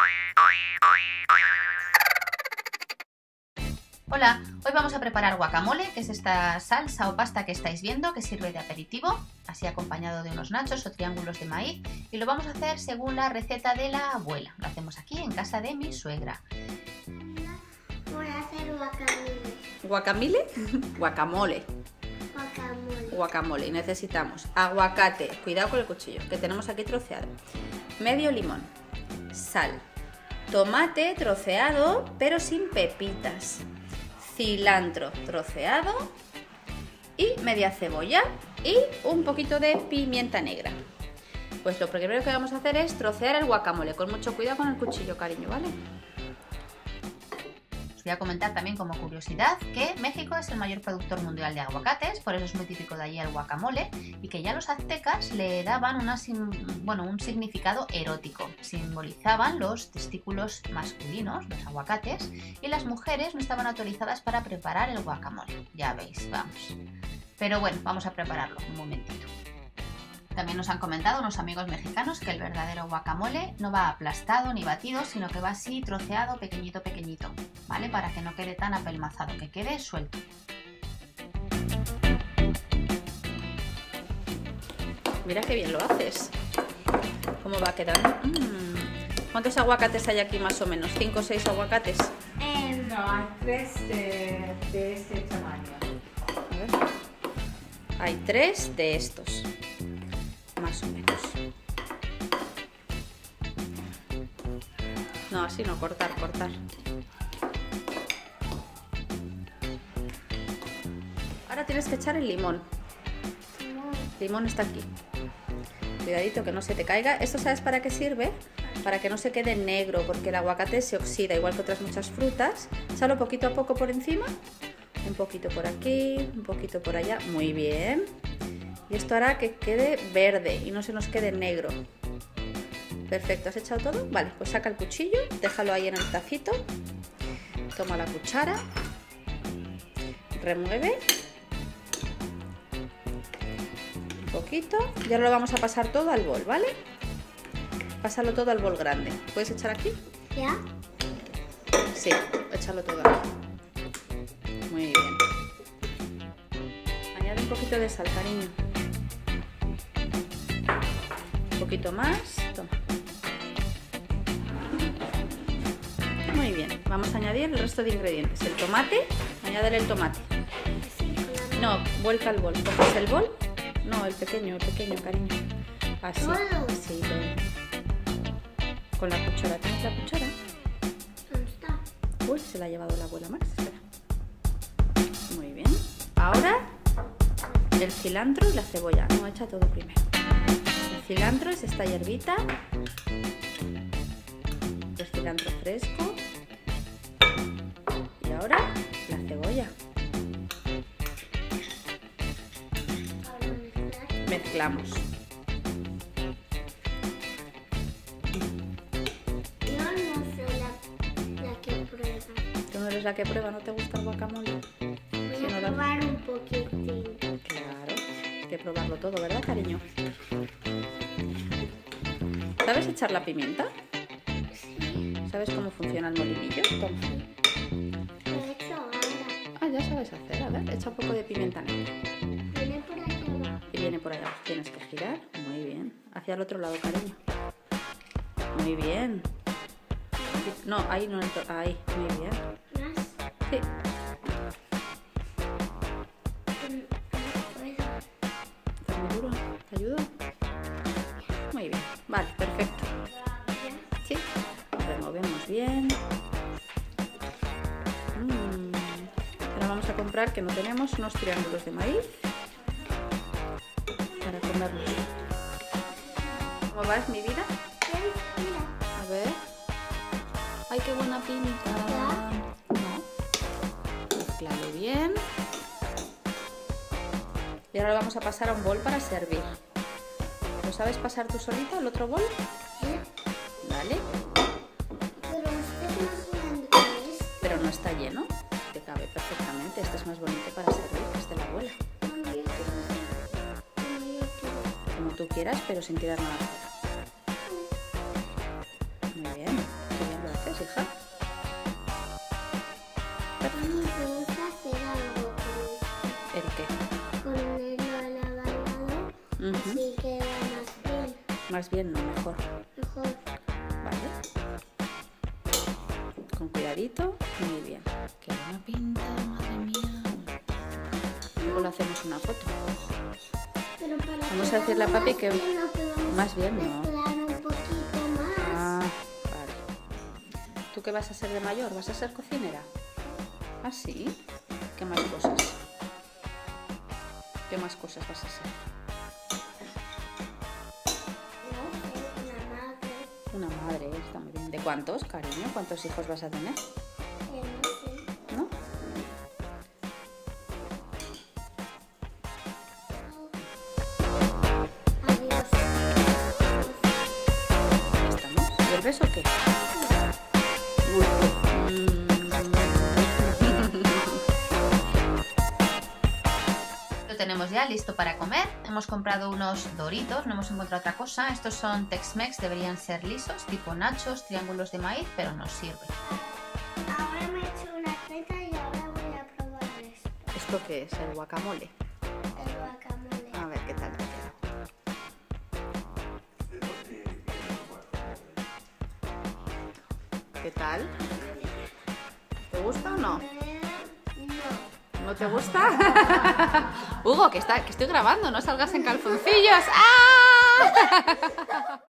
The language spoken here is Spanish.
Hola, hoy vamos a preparar guacamole, que es esta salsa o pasta que estáis viendo, que sirve de aperitivo, así acompañado de unos nachos o triángulos de maíz, y lo vamos a hacer según la receta de la abuela. Lo hacemos aquí en casa de mi suegra. Voy a hacer guacamole. ¿Guacamole? Guacamole. Guacamole. Guacamole. Y necesitamos aguacate, cuidado con el cuchillo, que tenemos aquí troceado, medio limón, sal, tomate troceado pero sin pepitas, cilantro troceado y media cebolla y un poquito de pimienta negra. Pues lo primero que vamos a hacer es trocear el guacamole, con mucho cuidado con el cuchillo, cariño, ¿vale? Os voy a comentar también como curiosidad que México es el mayor productor mundial de aguacates, por eso es muy típico de allí el guacamole, y que ya los aztecas le daban un significado erótico. Simbolizaban los testículos masculinos, los aguacates, y las mujeres no estaban autorizadas para preparar el guacamole. Ya veis, vamos. Pero bueno, vamos a prepararlo un momentito. También nos han comentado unos amigos mexicanos que el verdadero guacamole no va aplastado ni batido, sino que va así troceado pequeñito, ¿vale? Para que no quede tan apelmazado, que quede suelto. Mira qué bien lo haces. ¿Cómo va quedando? ¿Cuántos aguacates hay aquí más o menos? ¿5 o 6 aguacates? No, hay 3 de este tamaño. A ver. Hay 3 de estos. Más o menos. No, así no, cortar. Ahora tienes que echar el limón. El limón está aquí. Cuidadito que no se te caiga. ¿Esto sabes para qué sirve? Para que no se quede negro, porque el aguacate se oxida, igual que otras muchas frutas. Échalo poquito a poco por encima. Un poquito por aquí, un poquito por allá. Muy bien. Y esto hará que quede verde y no se nos quede negro. Perfecto, ¿has echado todo? Vale, pues saca el cuchillo, déjalo ahí en el tacito. Toma la cuchara. Remueve. Un poquito. Y ahora lo vamos a pasar todo al bol, ¿vale? Pásalo todo al bol grande. ¿Puedes echar aquí? ¿Ya? Sí, échalo todo aquí. Muy bien. Añade un poquito de sal, cariño. Un poquito más. Toma. Muy bien. Vamos a añadir el resto de ingredientes. El tomate. Añádele el tomate. No, vuelca el bol. ¿Coges el bol? No, el pequeño, cariño. Así. ¿Todo? Sí, todo. Con la cuchara. ¿Tienes la cuchara? ¿Dónde está? Uy, se la ha llevado la abuela Max. Espera. Muy bien. Ahora el cilantro y la cebolla. No, echa todo primero. El cilantro es esta hierbita. El cilantro fresco. Y ahora la cebolla. Ahora mezclar. Mezclamos. Yo no soy la que prueba. ¿Tú no eres la que prueba? ¿No te gusta el guacamole? Voy Sí, a no da- probar un poquitín. Claro, hay que probarlo todo, ¿verdad, cariño? ¿Sabes echar la pimienta? Sí, ¿Sabes cómo funciona el molinillo? Toma. lo he hecho ahora. Ah, ya sabes hacer. A ver, echa un poco de pimienta negra. Viene por aquí abajo. Y viene por allá. Tienes que girar. Muy bien. Hacia el otro lado, cariño. Muy bien. No, ahí no. Ahí. Muy bien. Más. Sí. ¿Está muy duro? ¿Te ayudo? Muy bien. Vale, perfecto. Sí. Removemos bien. Ahora vamos a comprar, que no tenemos, unos triángulos de maíz para comerlos. ¿Cómo vas, mi vida? A ver. ¡Ay, qué buena pinta! No. Mezclalo bien. Y ahora lo vamos a pasar a un bol para servir. ¿Lo sabes pasar tú solita al otro bol? Sí. Vale. Pero este es más grande que este. Pero no está lleno. Te cabe perfectamente. Este es más bonito para servir que este de la abuela. Mami, yo quiero hacer como yo quiero. Como tú quieras, pero sin tirar nada fuera. Muy bien. ¿Quieres, hija? Mami, ¿puedes hacer algo ¿El qué? con el alargado? Ujú. Así queda más bien. Más bien, no, mejor. Mejor. Vale. Con cuidadito. Muy bien. Qué buena pinta, madre mía. Luego le hacemos una foto. Pero para Vamos a decirle a papi que no podemos más bien no. mezclar un poquito más. Ah, vale. ¿Tú qué vas a ser de mayor? ¿Vas a ser cocinera? ¿Ah, sí? ¿Qué más cosas? ¿Qué más cosas vas a ser? No sé, una madre. Una madre, está muy bien. ¿De cuántos, cariño? ¿Cuántos hijos vas a tener? No sé. ¿No? Adiós. Ya estamos. ¿Y el beso qué? Lo tenemos ya listo para comer. Hemos comprado unos Doritos, no hemos encontrado otra cosa. Estos son Tex-Mex, deberían ser lisos, tipo nachos, triángulos de maíz, pero nos sirve. Ahora me he hecho una creta y ahora voy a probar esto. ¿Esto qué es? ¿El guacamole? El guacamole. A ver qué tal te queda. ¿Qué tal? ¿Te gusta o no? No. ¿No te gusta? Hugo, que estoy grabando, no salgas en calzoncillos. ¡Ah!